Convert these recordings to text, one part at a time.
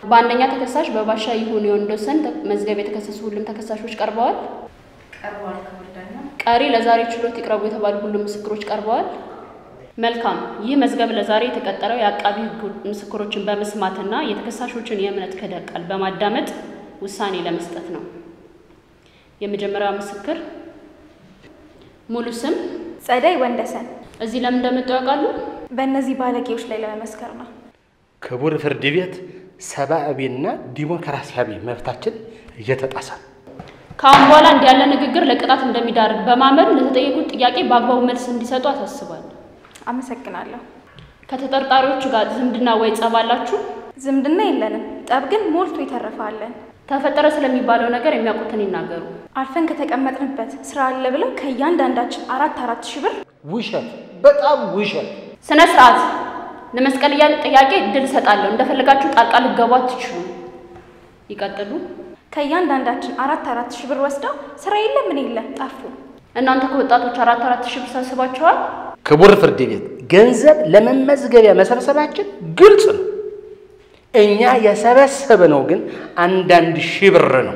በአንደኛ ተከሳሽ በባሻ ይሁን የወንዶሰን መዝገብ የተከሰሱ ሁሉም ተከሳሾች ቀርበዋል። ከወርዳኛ ቀሪ ለዛሬ ችሎት ይቅረቡ የተባሉ ሁሉም ምስክሮች ቀርበዋል። መልካም ይህ መዝገብ ለዛሬ የተቀጠረው የአቃቢ ሕግ ምስክሮችን በመስማትና የተከሳሾችን የእምነት ክህደት ቃል በማዳመጥ ውሳኔ ለመስጠት ነው። የመጀመሪያው ምስክር ሙሉ ስም ጸደይ ወንደሰን። እዚህ ለምን እንደመጡ ያውቃሉ? በእነዚህ ባለጌዎች ላይ ለመመስከር ነው። ክቡር ፍርድ ቤት ሰብአዊና ዲሞክራሲያዊ መብታችን እየተጣሰ ከአሁን በኋላ እንዲያለ ንግግር ለቅጣት እንደሚዳርግ በማመን ለተጠየቁት ጥያቄ በአግባቡ መልስ እንዲሰጡ አሳስባለሁ። አመሰግናለሁ። ከተጠርጣሪዎች ጋር ዝምድና ወይ ጸብ አላችሁ? ዝምድና የለንም። ጠብ ግን ሞልቶ ይተርፋለን። ተፈጠረ ስለሚባለው ነገር የሚያውቁትን ይናገሩ። አልፈን ከተቀመጥንበት ስራ አለ ብለው ከእያንዳንዳችን 4 ሺህ ብር ውሸት፣ በጣም ውሸት። ስነ ስርዓት። ለመስቀልያን ጥያቄ እድል ሰጣለሁ። እንደፈለጋችሁ ጣልቃ ልትገቡ አትችሉም። ይቀጥሉ። ከእያንዳንዳችን 4 ሺህ ብር ወስደው ስራ የለ ምን የለ ጠፉ። እናንተ ከወጣቶች 4 ሺህ ብር ሰብስባችኋል? ክቡር ፍርድ ቤት ገንዘብ ለመመዝገቢያ መሰብሰባችን ግልጽ ነው። እኛ የሰበሰብነው ግን 1 ሺህ ብር ነው።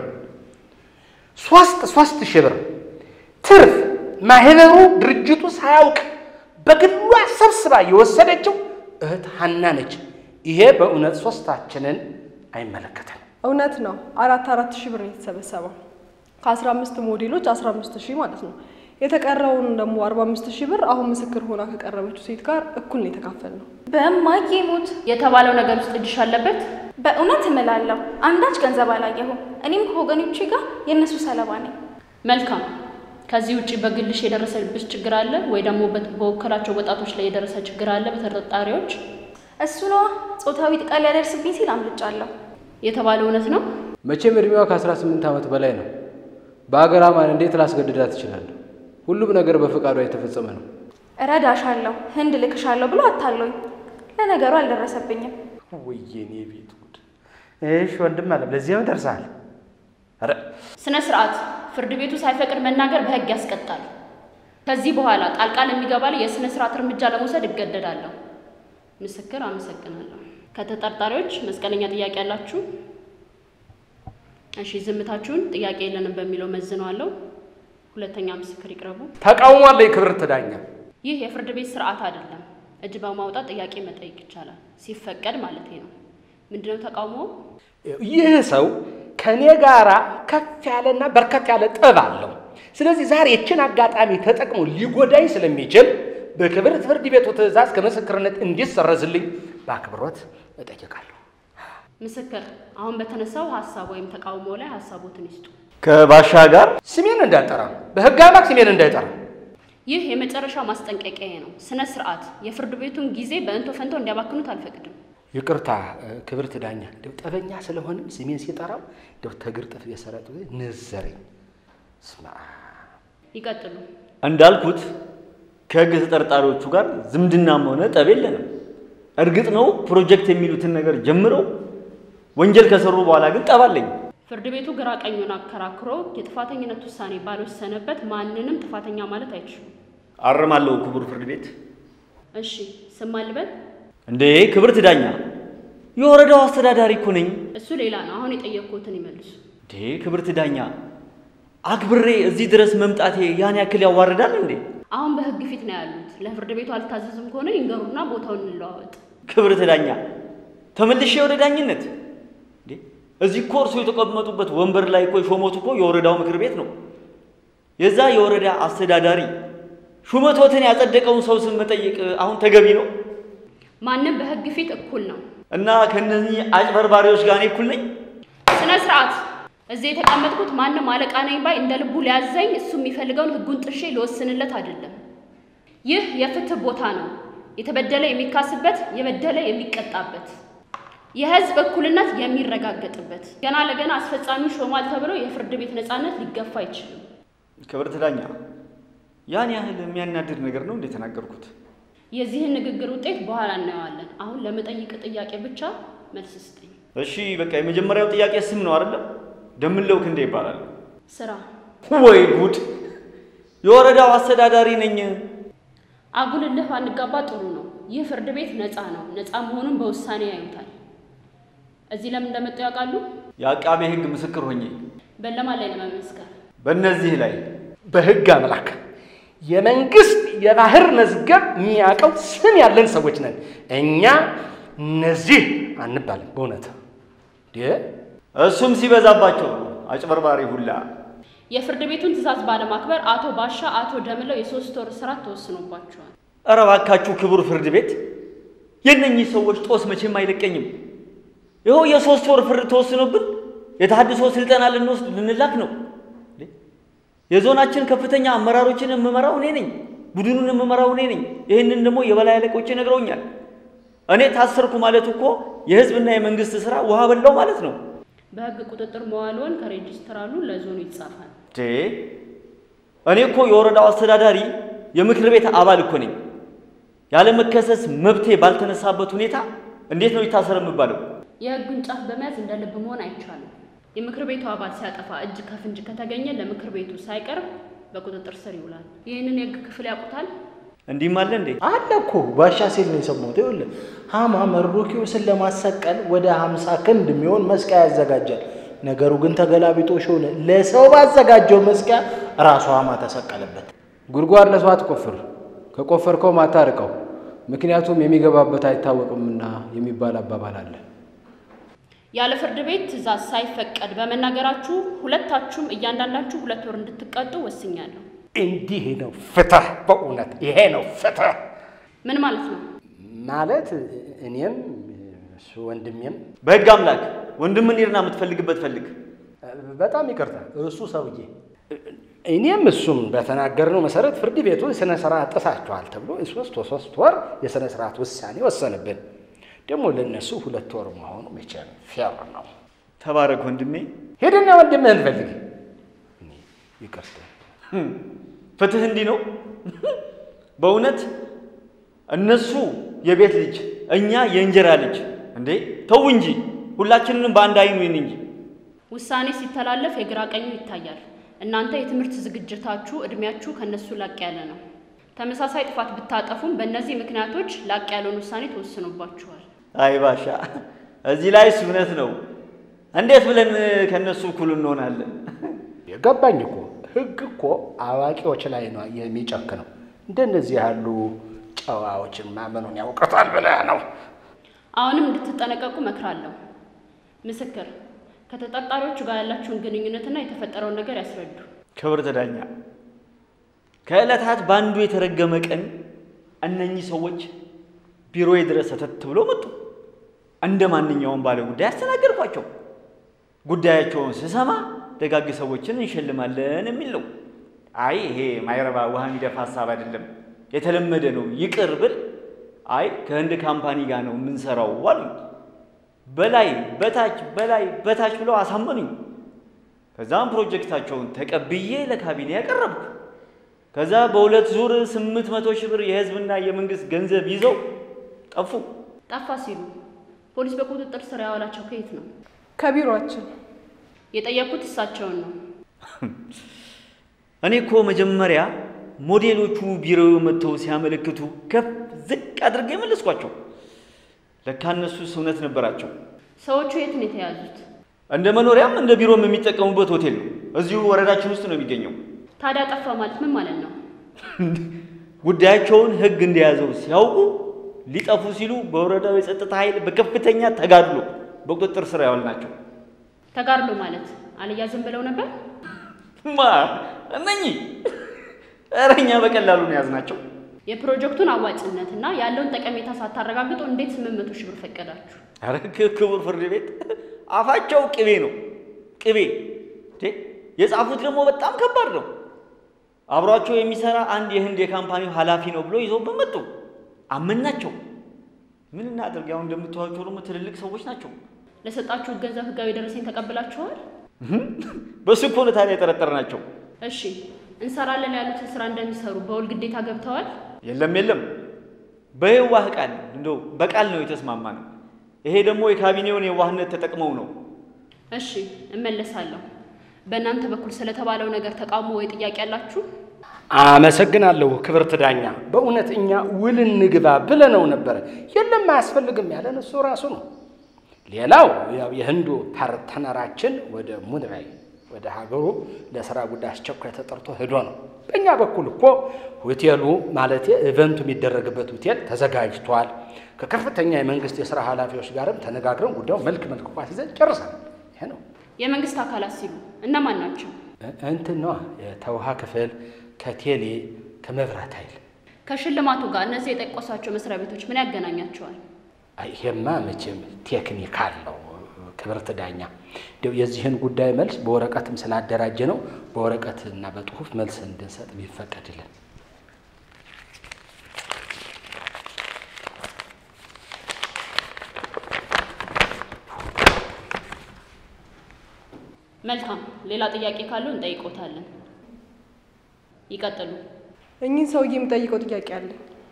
3 ሺህ ብር ትርፍ ማህበሩ ድርጅቱ ሳያውቅ በግሏ ሰብስባ የወሰደችው እህት ሀና ነች። ይሄ በእውነት ሶስታችንን አይመለከተንም። እውነት ነው። 4 ሺህ ብር የተሰበሰበው ከ15 ሞዴሎች 15 ሺህ ማለት ነው። የተቀረውን ደግሞ 45 ሺህ ብር አሁን ምስክር ሆና ከቀረበችው ሴት ጋር እኩል ነው የተካፈልነው። በማይሞት የተባለው ነገር ውስጥ እጅሽ አለበት? በእውነት እምላለሁ አንዳች ገንዘብ አላየሁም። እኔም ከወገኖቼ ጋር የነሱ ሰለባ ነኝ። መልካም። ከዚህ ውጪ በግልሽ የደረሰብሽ ችግር አለ ወይ ደግሞ በወከላቸው ወጣቶች ላይ የደረሰ ችግር አለ በተጠርጣሪዎች? እሱ ነው ጾታዊ ጥቃት ሊያደርስብኝ ሲል አምልጫለሁ። የተባለው እውነት ነው? መቼም እድሜዋ ከ18 ዓመት በላይ ነው። በአገር አማን እንዴት ላስገድዳት እችላለሁ? ሁሉም ነገር በፈቃዷ የተፈጸመ ነው። እረዳሻለሁ፣ ህንድ ልክሻለሁ ብሎ አታለኝ። ለነገሩ አልደረሰብኝም። ወይኔ ቤት ጉድ! እሺ ወንድም አለ ለዚያው ደርሳል። አረ ስነ ስርዓት። ፍርድ ቤቱ ሳይፈቅድ መናገር በህግ ያስቀጣል። ከዚህ በኋላ ጣልቃ ለሚገባ ላይ የስነ ስርዓት እርምጃ ለመውሰድ እገደዳለሁ። ምስክር አመሰግናለሁ። ከተጠርጣሪዎች መስቀለኛ ጥያቄ ያላችሁ? እሺ ዝምታችሁን ጥያቄ የለንም በሚለው መዝነዋለሁ። ሁለተኛ ምስክር ይቅረቡ። ተቃውሞ አለ ክብርት ዳኛ። ይህ የፍርድ ቤት ስርዓት አይደለም። እጅ በማውጣት ጥያቄ መጠየቅ ይቻላል ሲፈቀድ ማለት ነው። ምንድነው ተቃውሞ? ይህ ሰው ከኔ ጋራ ከፍ ያለና በርከት ያለ ጠብ አለው። ስለዚህ ዛሬ እችን አጋጣሚ ተጠቅሞ ሊጎዳኝ ስለሚችል በክብርት ፍርድ ቤቱ ትዕዛዝ ከምስክርነት እንዲሰረዝልኝ በአክብሮት እጠይቃለሁ። ምስክር አሁን በተነሳው ሐሳብ ወይም ተቃውሞ ላይ ሐሳቦትን ይስጡ። ከባሻ ጋር ስሜን እንዳይጠራ፣ በህግ አምላክ ስሜን እንዳይጠራ። ይህ የመጨረሻ ማስጠንቀቂያ ነው። ስነ ስርዓት። የፍርድ ቤቱን ጊዜ በእንቶ ፈንቶ እንዲያባክኑት አልፈቅድም። ይቅርታ ክብርት ዳኛ፣ እንደው ጠበኛ ስለሆነ ስሜን ሲጠራው እንደው ተግርጥፍ የሰረጡ ንዘረኝ። ስማ ይቀጥሉ። እንዳልኩት ከህግ ተጠርጣሪዎቹ ጋር ዝምድናም ሆነ ጠብ የለንም። እርግጥ ነው ፕሮጀክት የሚሉትን ነገር ጀምረው ወንጀል ከሰሩ በኋላ ግን ጠብ አለኝ። ፍርድ ቤቱ ግራ ቀኙን አከራክሮ የጥፋተኝነት ውሳኔ ባልወሰነበት ማንንም ጥፋተኛ ማለት አይችልም። አርማለሁ ክቡር ፍርድ ቤት። እሺ ስም አልበል። እንዴ ክብርት ዳኛ፣ የወረዳው አስተዳዳሪ እኮ ነኝ። እሱ ሌላ ነው። አሁን የጠየቅኩትን ይመልሱ። እንዴ ክብርት ዳኛ፣ አክብሬ እዚህ ድረስ መምጣቴ ያን ያክል ያዋርዳል እንዴ? አሁን በህግ ፊት ነው ያሉት። ለፍርድ ቤቱ አልታዘዝም ከሆነ ይንገሩና ቦታውን እንለዋወጥ። ክብርት ዳኛ፣ ተመልሼ ወደ ዳኝነት እንዴ? እዚህ እኮ እርሶ የተቀመጡበት ወንበር ላይ እኮ ሾሞት እኮ የወረዳው ምክር ቤት ነው። የዛ የወረዳ አስተዳዳሪ ሹመቶትን ያጸደቀውን ሰው ስም መጠየቅ አሁን ተገቢ ነው? ማንም በህግ ፊት እኩል ነው እና ከነዚህ አጭበርባሪዎች ጋር እኔ እኩል ነኝ? ስነ ስርዓት። እዚህ የተቀመጥኩት ማንም አለቃ ነኝ ባይ እንደ ልቡ ሊያዘኝ እሱ የሚፈልገውን ህጉን ጥሼ ሊወስንለት አይደለም። ይህ የፍትህ ቦታ ነው። የተበደለ የሚካስበት፣ የበደለ የሚቀጣበት፣ የህዝብ እኩልነት የሚረጋገጥበት። ገና ለገና አስፈጻሚ ሾሟል ተብሎ የፍርድ ቤት ነፃነት ሊገፋ አይችልም። ክብርት ዳኛ፣ ያን ያህል የሚያናድድ ነገር ነው እንዴ ተናገርኩት? የዚህን ንግግር ውጤት በኋላ እናየዋለን። አሁን ለመጠይቅ ጥያቄ ብቻ መልስ ስጠኝ። እሺ በቃ የመጀመሪያው ጥያቄ ስም ነው አይደል? ደምለው ክንዴ ይባላል። ስራ። ወይ ጉድ! የወረዳው አስተዳዳሪ ነኝ። አጉልልህ አንጋባ ጥሩ ነው። ይህ ፍርድ ቤት ነፃ ነው። ነፃ መሆኑን በውሳኔ ያዩታል። እዚህ ለምን እንደመጡ ያውቃሉ? የአቃቤ ሕግ ምስክር ሆኜ። በእነማን ላይ ለመመስከር? በእነዚህ ላይ። በሕግ አምላክ የመንግስት የባህር መዝገብ የሚያውቀው ስም ያለን ሰዎች ነን እኛ። እነዚህ አንባልም በእውነት እሱም ሲበዛባቸው አጭበርባሪ ሁላ። የፍርድ ቤቱን ትዕዛዝ ባለማክበር አቶ ባሻ፣ አቶ ደምለው የ3 ወር እስራት ተወስኖባቸዋል። ኧረ እባካችሁ ክቡር ፍርድ ቤት፣ የእነኚህ ሰዎች ጦስ መቼም አይለቀኝም። ይኸው የ3 ወር ፍርድ ተወስኖብን የተሃድሶ ስልጠና ልንወስድ ልንላክ ነው። የዞናችን ከፍተኛ አመራሮችን የምመራው እኔ ነኝ። ቡድኑን የምመራው እኔ ነኝ። ይህንን ደግሞ የበላይ አለቆቼ ነግረውኛል። እኔ ታሰርኩ ማለት እኮ የህዝብና የመንግስት ስራ ውሃ በላው ማለት ነው። በህግ ቁጥጥር መዋልዎን ከሬጅስትራሉ ለዞኑ ይጻፋል። እኔ እኮ የወረዳው አስተዳዳሪ የምክር ቤት አባል እኮ ነኝ። ያለ መከሰስ መብቴ ባልተነሳበት ሁኔታ እንዴት ነው ይታሰር የምባለው? የህጉን ጫፍ በመያዝ እንደ ልብ መሆን አይቻልም። የምክር ቤቱ አባል ሲያጠፋ እጅ ከፍንጅ ከተገኘ ለምክር ቤቱ ሳይቀርብ በቁጥጥር ስር ይውላል። ይህንን የህግ ክፍል ያውቁታል? እንዲህም አለ እንዴ? አለ እኮ ባሻ ሲል ነው የሰማሁት። ይኸውልህ ሀማ መርዶክዮስን ለማሰቀል ወደ 50 ክንድ የሚሆን መስቀያ ያዘጋጃል። ነገሩ ግን ተገላቢጦሽ ሆነ። ለሰው ባዘጋጀው መስቀያ ራሱ ሀማ ተሰቀለበት። ጉድጓድ ለሰው አትቆፍር፣ ከቆፈርከው አታርቀው፣ ምክንያቱም የሚገባበት አይታወቅምና የሚባል አባባል አለ። ያለ ፍርድ ቤት ትዕዛዝ ሳይፈቀድ በመናገራችሁ ሁለታችሁም እያንዳንዳችሁ 2 ወር እንድትቀጡ ወስኛለሁ። እንዲህ ነው ፍትህ። በእውነት ይሄ ነው ፍትህ። ምን ማለት ነው? ማለት እኔም እሱ ወንድሜም። በህግ አምላክ ወንድምን ይርና የምትፈልግበት ፈልግ። በጣም ይቅርታ እሱ ሰውዬ እኔም እሱም በተናገርነው መሰረት ፍርድ ቤቱ የሥነ ሥርዓት ጥሳችኋል ተብሎ የ3 ወር የሥነ ሥርዓት ውሳኔ ወሰንብን። ደግሞ ለነሱ 2 ወር መሆኑ መቼም ፌር ነው። ተባረክ ወንድሜ። ሄድና ወንድምህን ፈልግ። ይቅርታ ፍትህ እንዲህ ነው በእውነት። እነሱ የቤት ልጅ እኛ የእንጀራ ልጅ እንዴ! ተው እንጂ ሁላችንንም በአንድ አይኑ ይን እንጂ። ውሳኔ ሲተላለፍ የግራ ቀኙ ይታያል። እናንተ የትምህርት ዝግጅታችሁ እድሜያችሁ ከነሱ ላቅ ያለ ነው። ተመሳሳይ ጥፋት ብታጠፉም በእነዚህ ምክንያቶች ላቅ ያለውን ውሳኔ ተወስኖባችኋል። አይ ባሻ፣ እዚህ ላይ እውነት ነው። እንዴት ብለን ከነሱ እኩል እንሆናለን? የገባኝ እኮ ህግ እኮ አዋቂዎች ላይ ነው የሚጨክነው። እንደነዚህ ያሉ ጨዋዎችን ማመኑን ያውቀታል ብለህ ነው። አሁንም እንድትጠነቀቁ መክራለሁ። ምስክር ከተጠርጣሪዎቹ ጋር ያላችሁን ግንኙነትና የተፈጠረውን ነገር ያስረዱ። ክብርት ዳኛ፣ ከዕለታት በአንዱ የተረገመ ቀን እነኚህ ሰዎች ቢሮዬ ድረስ ተተት ብሎ መጡ። እንደ ማንኛውም ባለ ጉዳይ አስተናገድኳቸው። ጉዳያቸውን ስሰማ ደጋግ ሰዎችን እንሸልማለን የሚል ነው። አይ ይሄ ማይረባ ውሃ የሚደፋ ሀሳብ አይደለም፣ የተለመደ ነው፣ ይቅር ብል አይ ከህንድ ካምፓኒ ጋር ነው የምንሰራው አሉኝ። በላይ በታች ብለው አሳመኑኝ። ከዛም ፕሮጀክታቸውን ተቀብዬ ለካቢኔ ያቀረብኩ። ከዛ በ2 ዙር 800 ሺህ ብር የህዝብና የመንግስት ገንዘብ ይዘው ጠፉ። ጠፋ ሲሉ ፖሊስ በቁጥጥር ስር ያዋላቸው ከየት ነው? ከቢሮአችን። የጠየቁት እሳቸውን ነው። እኔ እኮ መጀመሪያ ሞዴሎቹ ቢሮ መጥተው ሲያመለክቱ ከፍ ዝቅ አድርጌ መለስኳቸው። ለካ እነሱስ እውነት ነበራቸው። ሰዎቹ የት ነው የተያዙት? እንደ መኖሪያም እንደ ቢሮም የሚጠቀሙበት ሆቴል ነው። እዚሁ ወረዳችን ውስጥ ነው የሚገኘው። ታዲያ ጠፋ ማለት ምን ማለት ነው? ጉዳያቸውን ህግ እንደያዘው ሲያውቁ ሊጠፉ ሲሉ በወረዳው የጸጥታ ኃይል በከፍተኛ ተጋድሎ በቁጥጥር ስር ያዋልናቸው። ተጋድሎ ማለት አልያዝም ብለው ነበር? እነኚህ ኧረ እኛ በቀላሉ ነው ያዝናቸው። የፕሮጀክቱን አዋጭነትና ያለውን ጠቀሜታ ሳታረጋግጡ እንዴት 800 ሺህ ብር ፈቀዳችሁ? ኧረ ክቡር ፍርድ ቤት አፋቸው ቅቤ ነው ቅቤ። የጻፉት ደግሞ በጣም ከባድ ነው። አብሯቸው የሚሰራ አንድ የህንድ የካምፓኒው ኃላፊ ነው ብሎ ይዘው በመጡ አመናቸው። ምን እናድርግ? ያው እንደምታዋቸው ደግሞ ትልልቅ ሰዎች ናቸው። ለሰጣችሁ ገንዘብ ህጋዊ ደረሰኝ ተቀብላችኋል? በሱ እኮ ነው ታዲያ የጠረጠርናቸው። እሺ እንሰራለን ያሉትን ስራ እንደሚሰሩ በውል ግዴታ ገብተዋል? የለም በየዋህ ቃል እንደው በቃል ነው የተስማማነው። ይሄ ደግሞ የካቢኔውን የዋህነት ተጠቅመው ነው። እሺ እመለሳለሁ። በእናንተ በኩል ስለተባለው ነገር ተቃውሞ ወይ ጥያቄ ያላችሁ? አመሰግናለሁ ክብርት ዳኛ። በእውነት እኛ ውል እንግባ ብለነው ነበር። የለም አያስፈልግም ያለን እሱ ራሱ ነው። ሌላው ያው የህንዱ ፓርትነራችን ወደ ሙንባይ ወደ ሀገሩ ለስራ ጉዳይ አስቸኳይ ተጠርቶ ሄዶ ነው። በእኛ በኩል እኮ ሆቴሉ ማለት ኢቨንቱ የሚደረግበት ሆቴል ተዘጋጅቷል። ከከፍተኛ የመንግስት የሥራ ኃላፊዎች ጋርም ተነጋግረን ጉዳዩ መልክ እንኳን ይዘን ጨርሰናል። ይሄ ነው። የመንግስት አካላት ሲሉ እነማን ናቸው? እንትን ነው የተውሃ ክፍል፣ ከቴሌ፣ ከመብራት ኃይል። ከሽልማቱ ጋር እነዚህ የጠቀሷቸው መስሪያ ቤቶች ምን ያገናኛቸዋል? ይሄማ መቼም ቴክኒካል ነው ክብርት ዳኛ። እንደው የዚህን ጉዳይ መልስ በወረቀትም ስላደራጀ ነው በወረቀትና በጽሁፍ መልስ እንድንሰጥ ቢፈቀድልን። መልካም። ሌላ ጥያቄ ካለው እንጠይቆታለን። ይቀጥሉ። እኚህን ሰውዬ የምጠይቀው ጥያቄ አለ።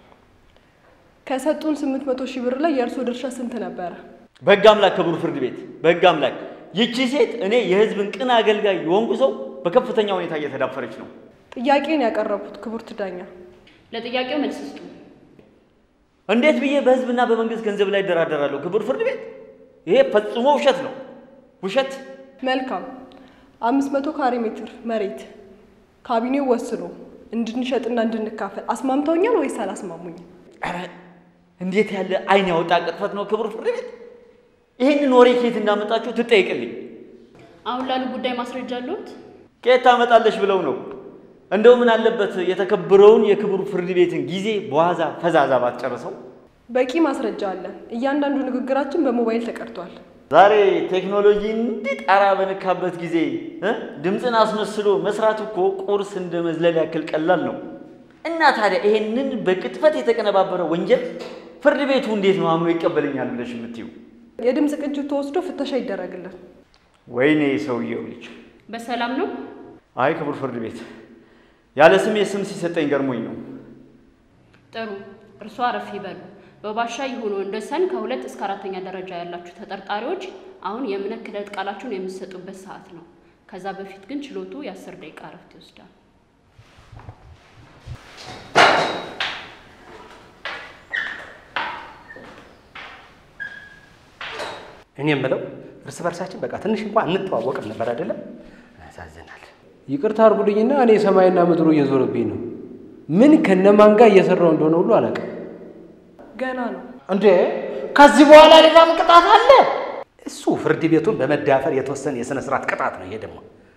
ከሰጡን 800 ሺህ ብር ላይ የእርሶ ድርሻ ስንት ነበረ? በሕግ አምላክ ክቡር ፍርድ ቤት፣ በሕግ አምላክ ይቺ ሴት እኔ የህዝብን ቅን አገልጋይ የሆንኩ ሰው በከፍተኛ ሁኔታ እየተዳፈረች ነው። ጥያቄን ያቀረቡት ክቡርት ዳኛ። ለጥያቄው መልስ ስጡ። እንዴት ብዬ በህዝብና በመንግስት ገንዘብ ላይ እደራደራለሁ? ክቡር ፍርድ ቤት፣ ይሄ ፈጽሞ ውሸት ነው፣ ውሸት። መልካም 500 ካሬ ሜትር መሬት ካቢኔው ወስኖ እንድንሸጥና እንድንካፈል አስማምተውኛል ወይስ አላስማሙኝም? አረ እንዴት ያለ አይን ያወጣ ቅጥፈት ነው ክቡር ፍርድ ቤት! ይሄንን ወሬ ከየት እንዳመጣችሁ ትጠይቅልኝ። አሁን ላሉ ጉዳይ ማስረጃ አለዎት? ከየት ታመጣለሽ ብለው ነው? እንደው ምን አለበት የተከበረውን የክቡር ፍርድ ቤትን ጊዜ በዋዛ ፈዛዛ ባትጨርሰው። በቂ ማስረጃ አለ። እያንዳንዱ ንግግራችን በሞባይል ተቀርቷል። ዛሬ ቴክኖሎጂ እንዲህ ጣራ በነካበት ጊዜ ድምፅን አስመስሎ መስራት እኮ ቁርስ እንደ መዝለል ያክል ቀላል ነው። እና ታዲያ ይሄንን በቅጥፈት የተቀነባበረ ወንጀል ፍርድ ቤቱ እንዴት ነው አምኖ ይቀበለኛል ብለሽ የምትይው? የድምፅ ቅጅ ተወስዶ ፍተሻ ይደረግልን። ወይኔ ሰውዬው ልጅ በሰላም ነው? አይ ክቡር ፍርድ ቤት ያለ ስም የስም ሲሰጠኝ ገርሞኝ ነው። ጥሩ፣ እርሷ አረፍ ይበሉ። በባሻ ይሁን ወንደሰን ከ2 እስከ 4ኛ ደረጃ ያላችሁ ተጠርጣሪዎች አሁን የእምነት ክህደት ቃላችሁን የምትሰጡበት ሰዓት ነው። ከዛ በፊት ግን ችሎቱ የ10 ደቂቃ እረፍት ይወስዳል። እኔ የምለው እርስ በርሳችን በቃ ትንሽ እንኳን እንተዋወቅም ነበር አይደለም? ያሳዝናል። ይቅርታ አድርጉልኝና እኔ ሰማይና ምድሩ እየዞረብኝ ነው። ምን ከነማን ጋር እየሰራው እንደሆነ ሁሉ አላውቅም። ገና ነው እንዴ? ከዚህ በኋላ ሌላ ቅጣት አለ? እሱ ፍርድ ቤቱን በመዳፈር የተወሰነ የሥነ ሥርዓት ቅጣት ነው። ይሄ ደግሞ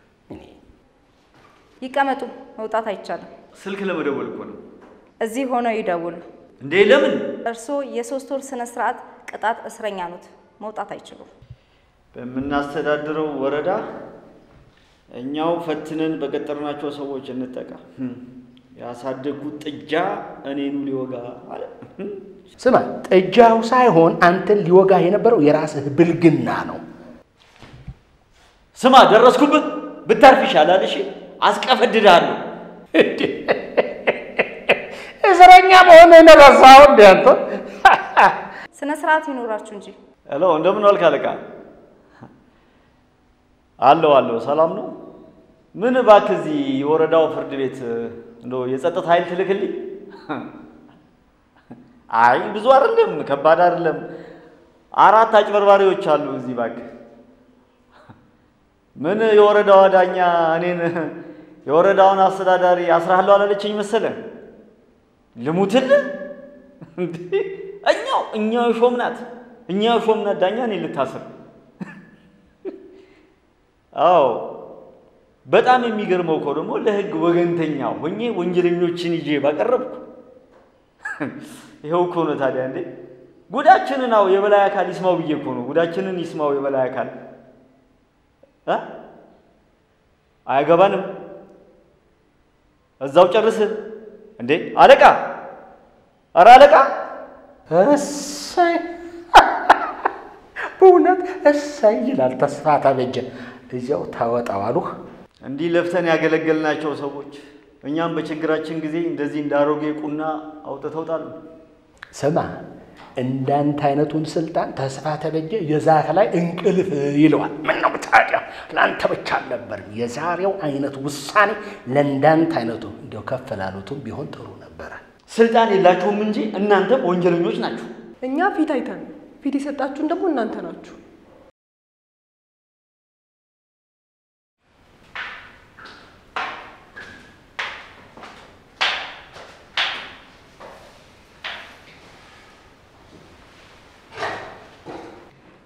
ይቀመጡ፣ መውጣት አይቻልም። ስልክ ለመደወል እኮ ነው። እዚህ ሆነው ይደውሉ። እንዴ ለምን? እርስዎ የ3 ወር ስነ ስርዓት ቅጣት እስረኛ ኖት፣ መውጣት አይችሉም። በምናስተዳድረው ወረዳ እኛው ፈትነን በቀጠርናቸው ሰዎች እንጠቃ። ያሳደጉት ጥጃ እኔኑ ሊወጋ አለ። ስማ፣ ጥጃው ሳይሆን አንተን ሊወጋ የነበረው የራስህ ብልግና ነው። ስማ፣ ደረስኩብህ። ብታርፍ ይሻላል። እሺ፣ አስቀፈድዳለሁ። እስረኛ መሆንህን ረሳኸው እንዴ አንተ? ስነ ስርዓት ይኖራችሁ እንጂ። ሄሎ፣ እንደምን ዋልክ አለቃ? አለው፣ ሰላም ነው? ምን እባክህ እዚህ የወረዳው ፍርድ ቤት እንደው የጸጥታ ኃይል ትልክልኝ? አይ ብዙ አይደለም፣ ከባድ አይደለም። 4 አጭበርባሪዎች አሉ እዚህ እባክህ። ምን የወረዳዋ ዳኛ እኔን የወረዳውን አስተዳዳሪ አስራለሁ አላለችኝ መሰለህ? ልሙትልህ እንዴ? እኛው ሾምናት ዳኛ እኔን ልታስር። አዎ በጣም የሚገርመው እኮ ደግሞ ለህግ ወገንተኛ ሆኜ ወንጀለኞችን ይዤ ባቀረብኩ። ይኸው እኮ ነው ታዲያ። እንዴ ጉዳችንን የበላይ አካል ይስማው ብዬ እኮ ነው። ጉዳችንን ይስማው የበላይ አካል። አያገባንም። እዛው ጨርስ እንዴ አለቃ። ኧረ አለቃ፣ እሰይ በእውነት እሰይ ይላል ተስፋ ታበጀ። እዚያው ታወጣዋሉህ። እንዲህ ለፍተን ያገለገልናቸው ሰዎች እኛም በችግራችን ጊዜ እንደዚህ እንዳሮጌ ቁና አውጥተውታል። ስማ፣ እንዳንተ አይነቱን ስልጣን ተስፋ ተበጀ የዛፍ ላይ እንቅልፍ ይለዋል። ምን ነው ታዲያ ለአንተ ብቻ አልነበርም። የዛሬው አይነት ውሳኔ ለእንዳንተ አይነቱ እንደው ከፍ ላሉትም ቢሆን ጥሩ ነበረ። ስልጣን የላችሁም እንጂ እናንተም ወንጀለኞች ናችሁ። እኛ ፊት አይተን ፊት የሰጣችሁን ደግሞ እናንተ ናችሁ።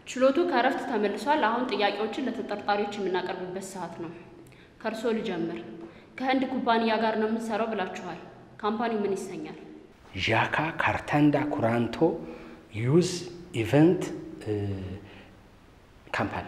ችሎቱ ከረፍት ተመልሷል። አሁን ጥያቄዎችን ለተጠርጣሪዎች የምናቀርብበት ሰዓት ነው። ከርሶ ልጀምር። ከህንድ ኩባንያ ጋር ነው የምንሰራው ብላችኋል። ካምፓኒው ምን ይሰኛል? ዣካ ካርታንዳ ኩራንቶ ዩዝ ኢቨንት ካምፓኒ።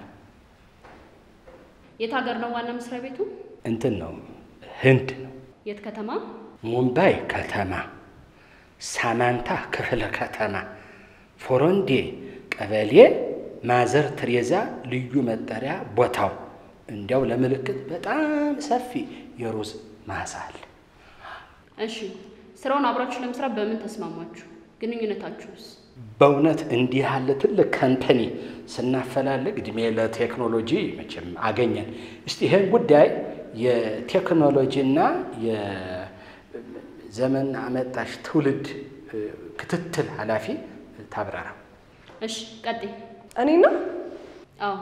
የት ሀገር ነው ዋና መስሪያ ቤቱ? እንትን ነው ህንድ ነው። የት ከተማ? ሙምባይ ከተማ፣ ሳማንታ ክፍለ ከተማ፣ ፎሮንዴ ቀበሌ፣ ማዘር ትሬዛ ልዩ መጠሪያ ቦታው። እንዲያው ለምልክት በጣም ሰፊ የሩዝ ማሳ አለ። እሺ፣ ስራውን አብራችሁ ለመስራት በምን ተስማማችሁ? ግንኙነታችሁስ? በእውነት እንዲህ ያለ ትልቅ ካምፓኒ ስናፈላልግ እድሜ ለቴክኖሎጂ መቼም አገኘን። እስቲ ይሄን ጉዳይ የቴክኖሎጂና የዘመን አመጣሽ ትውልድ ክትትል ኃላፊ ታብራራ። እሺ፣ ቀጥይ። እኔና አዎ፣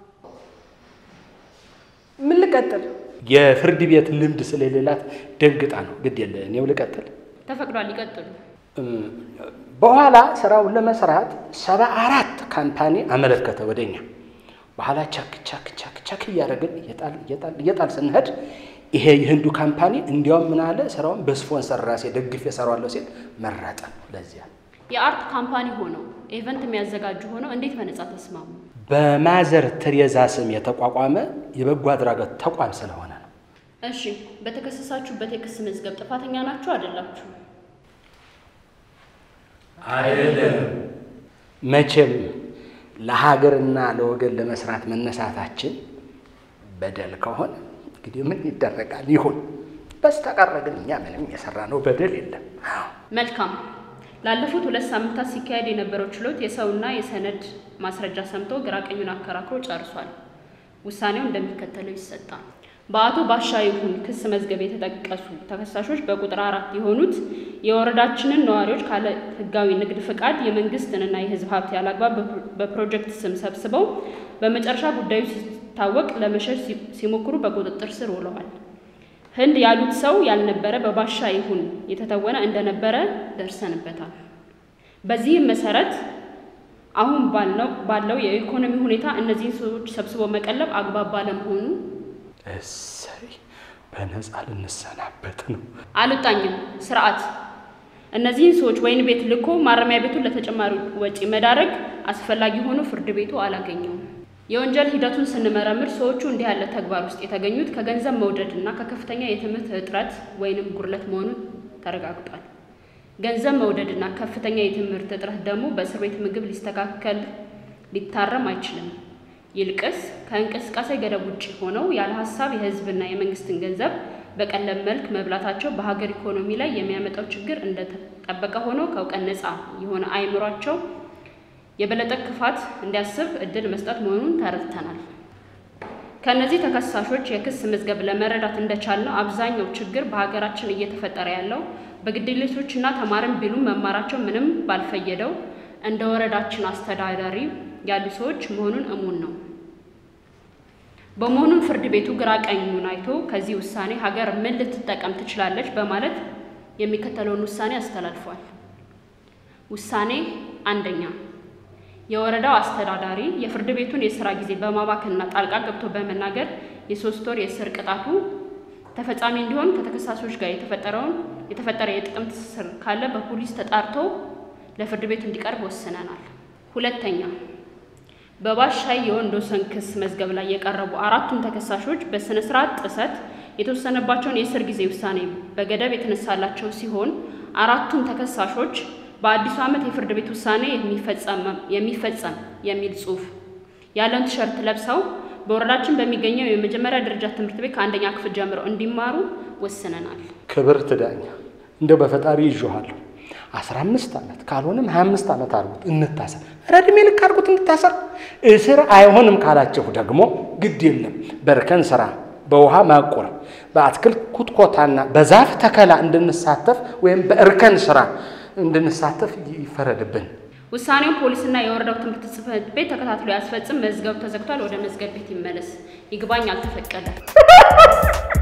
ምን ልቀጥል? የፍርድ ቤት ልምድ ስለሌላት ደንግጣ ነው። ግድ የለ እኔው ልቀጥል። ተፈቅዷል፣ ይቀጥሉ። በኋላ ስራውን ለመስራት 74 ካምፓኒ አመለከተ ወደኛ። በኋላ ቻክ እያደረግን እየጣል ስንሄድ ይሄ የህንዱ ካምፓኒ እንዲያውም ምን አለ፣ ስራውን በስፖንሰር ራሴ ደግፌ እሰራዋለሁ ሲል መረጠ። ለዚያ የአርት ካምፓኒ ሆነው ኢቨንት የሚያዘጋጁ ሆነው እንዴት በነጻ ተስማሙ? በማዘር ትሬዛ ስም የተቋቋመ የበጎ አድራጎት ተቋም ስለሆነ ነው። እሺ፣ በተከሰሳችሁበት የክስ መዝገብ ጥፋተኛ ናችሁ አይደላችሁ? አይደለም። መቼም ለሀገርና ለወገን ለመስራት መነሳታችን በደል ከሆነ እንግዲህ ምን ይደረጋል ይሁን። በስተቀር ግን እኛ ምንም የሰራነው በደል የለም። መልካም። ላለፉት 2 ሳምንታት ሲካሄድ የነበረው ችሎት የሰውና የሰነድ ማስረጃ ሰምቶ ግራ ቀኙን አከራክሮ ጨርሷል። ውሳኔው እንደሚከተለው ይሰጣል። በአቶ ባሻ ይሁን ክስ መዝገብ የተጠቀሱ ተከሳሾች በቁጥር 4 የሆኑት የወረዳችንን ነዋሪዎች ካለ ህጋዊ ንግድ ፍቃድ የመንግስትንና የህዝብ ሀብት ያላግባብ በፕሮጀክት ስም ሰብስበው በመጨረሻ ጉዳዩ ሲታወቅ ለመሸሽ ሲሞክሩ በቁጥጥር ስር ውለዋል። ህንድ ያሉት ሰው ያልነበረ በባሻ ይሁን የተተወነ እንደነበረ ደርሰንበታል። በዚህም መሰረት አሁን ባለው የኢኮኖሚ ሁኔታ እነዚህን ሰዎች ሰብስቦ መቀለብ አግባብ ባለመሆኑ እሰይ በነፃ ልንሰናበት ነው። አልወጣኝም። ስርዓት። እነዚህን ሰዎች ወይን ቤት ልኮ ማረሚያ ቤቱን ለተጨማሪ ወጪ መዳረግ አስፈላጊ ሆኖ ፍርድ ቤቱ አላገኘውም። የወንጀል ሂደቱን ስንመረምር ሰዎቹ እንዲህ ያለ ተግባር ውስጥ የተገኙት ከገንዘብ መውደድና ከከፍተኛ የትምህርት እጥረት ወይንም ጉድለት መሆኑ ተረጋግጧል። ገንዘብ መውደድና ከፍተኛ የትምህርት እጥረት ደግሞ በእስር ቤት ምግብ ሊታረም አይችልም። ይልቅስ ከእንቅስቃሴ ገደብ ውጭ ሆነው ያለ ሀሳብ የህዝብና የመንግስትን ገንዘብ በቀለብ መልክ መብላታቸው በሀገር ኢኮኖሚ ላይ የሚያመጣው ችግር እንደተጠበቀ ሆኖ ከእውቀት ነፃ የሆነ አይምሯቸው የበለጠ ክፋት እንዲያስብ እድል መስጠት መሆኑን ተረድተናል። ከነዚህ ተከሳሾች የክስ መዝገብ ለመረዳት እንደቻልነው አብዛኛው ችግር በሀገራችን እየተፈጠረ ያለው በግድየሎችና ተማርን ቢሉ መማራቸው ምንም ባልፈየደው እንደ ወረዳችን አስተዳዳሪ ያሉ ሰዎች መሆኑን እሙን ነው። በመሆኑም ፍርድ ቤቱ ግራ ቀኙን አይቶ ከዚህ ውሳኔ ሀገር ምን ልትጠቀም ትችላለች በማለት የሚከተለውን ውሳኔ አስተላልፏል። ውሳኔ 1ኛ የወረዳው አስተዳዳሪ የፍርድ ቤቱን የሥራ ጊዜ በማባከንና ጣልቃ ገብቶ በመናገር የ3 ወር የእስር ቅጣቱ ተፈጻሚ እንዲሆን ከተከሳሾች ጋር የተፈጠረ የጥቅም ትስስር ካለ በፖሊስ ተጣርቶ ለፍርድ ቤቱ እንዲቀርብ ወስነናል። 2ኛ በባሻይ የወንዶሰን ክስ መዝገብ ላይ የቀረቡ 4ቱም ተከሳሾች በስነ ስርዓት ጥሰት የተወሰነባቸውን የእስር ጊዜ ውሳኔ በገደብ የተነሳላቸው ሲሆን 4ቱም ተከሳሾች በአዲሱ ዓመት የፍርድ ቤት ውሳኔ የሚፈጸም የሚል ጽሑፍ ያለውን ቲሸርት ለብሰው በወረዳችን በሚገኘው የመጀመሪያ ደረጃ ትምህርት ቤት ከ1ኛ ክፍል ጀምረው እንዲማሩ ወስነናል። ክብርት ዳኛ እንደው በፈጣሪ ይዤዋለሁ 15 ዓመት ካልሆነም 25 ዓመት አርጉት እንታሰር። ረድሜ ልክ አርጉት እንታሰር። እስር አይሆንም ካላችሁ ደግሞ ግድ የለም በርከን ስራ፣ በውሃ ማቆር፣ በአትክልት ኩትኮታና በዛፍ ተከላ እንድንሳተፍ ወይም በእርከን ስራ እንድንሳተፍ ይፈረድብን። ውሳኔው ፖሊስና የወረዳው ትምህርት ጽሕፈት ቤት ተከታትሎ ያስፈጽም። መዝገቡ ተዘግቷል። ወደ መዝገብ ቤት ይመለስ። ይግባኝ አልተፈቀደ።